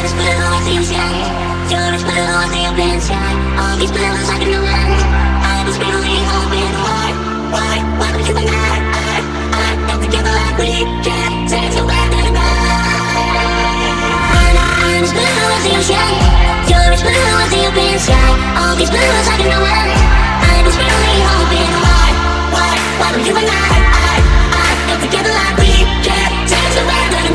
as blue as the ocean. You're as blue as the open sky. All these blues I can know when I was really hoping. Why would you and I come together like we can? Say so bad that I'm as blue as the ocean. You're as blue as the open sky. All these blues I can know when I was really hoping. Why would you and I come together like we can? Say so bad that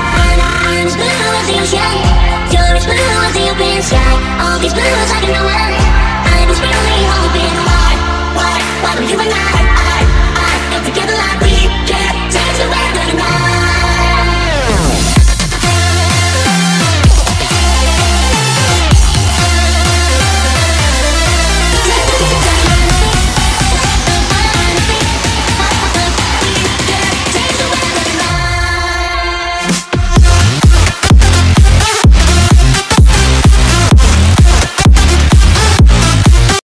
all these blues I can know when